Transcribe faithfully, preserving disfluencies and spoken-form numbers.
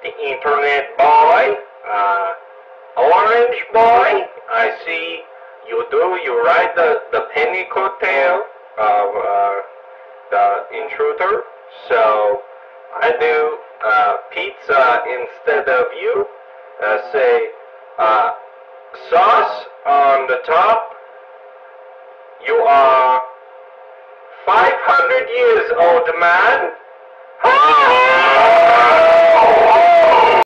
the internet boy, uh, orange boy. I see you do, you ride the, the penny coattail of uh, the intruder. So I do uh, pizza instead of you. Uh, say uh, sauce on the top. You are five hundred years old man.